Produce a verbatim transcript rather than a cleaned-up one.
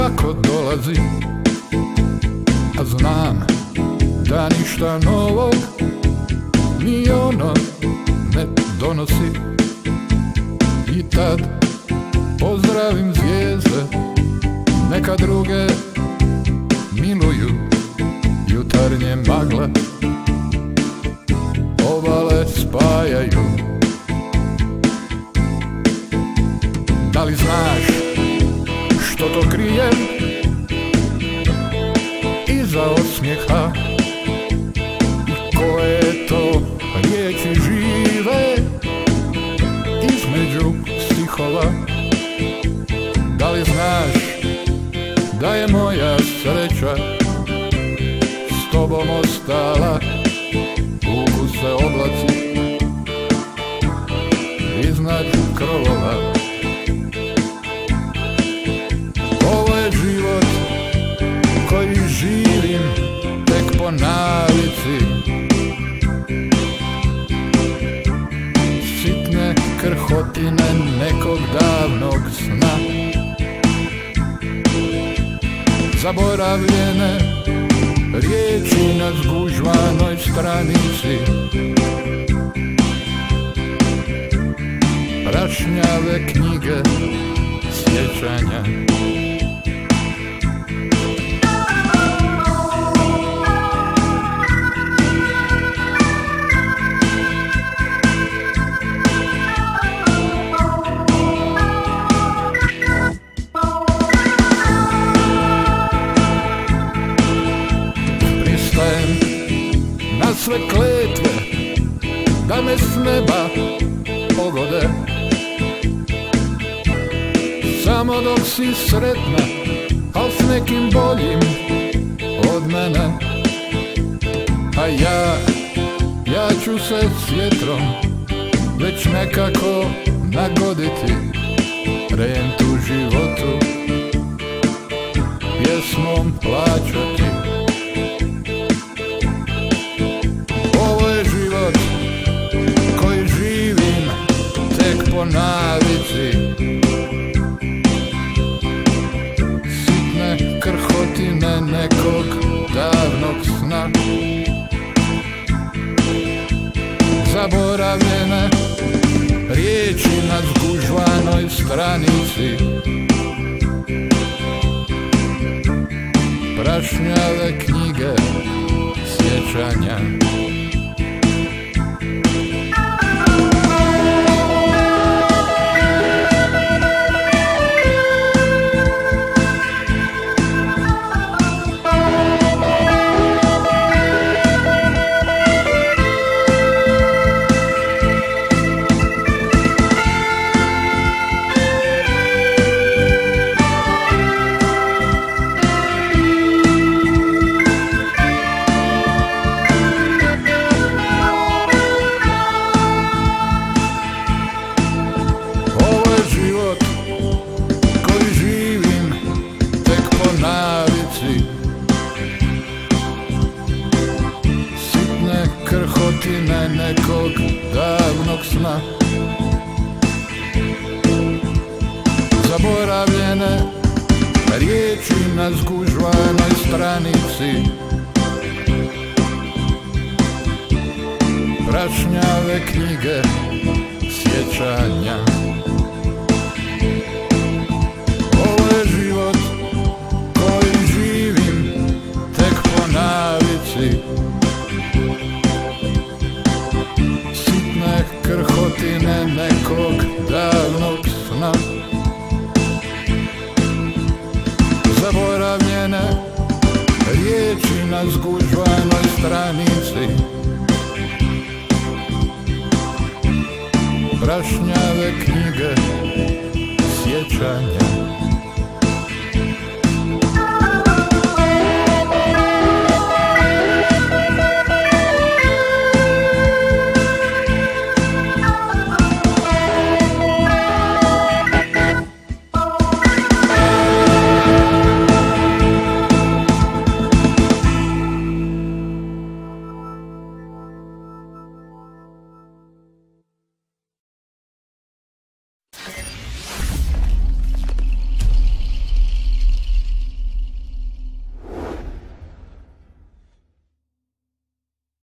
kako dolazi, a znam da ništa novog ni ono ne donosi. I tad pozdravim zvijezde, neka druge miluju jutarnje magle, obale spajaju. Da li znaš što to krije iza osmijeha i koje to riječi žive između stihova? Da li znaš da je moja sreća s tobom ostala, vuku se oblaci iznad krovova? Ovo je život koji živim tek po navici, sitne krhotine nekog davnog sna, zaboravljene riječi na zgužvanoj stranici, prašnjave knjige sjećanja. Na sve kletve da me s neba pogode, samo dok si sretna, al s nekim boljim od mene. A ja, ja ću se s vjetrom već nekako nagoditi, rentu životu pjesmom plaćati. Po navici, sitne krhotine nekog davnog sna, zaboravljene riječi na zgužvanoj stranici, prašnjave knjige sjećanja. Krhotine nekog davnog sna, zaboravljene riječi na zgužvanoj stranici, prašnjave knjige sjećanja. Ovo je život koji živim tek po navici, krhotine nekog davnog sna, zaboravljene riječi na zgužvanoj stranici, prašnjave knjige sjećanja.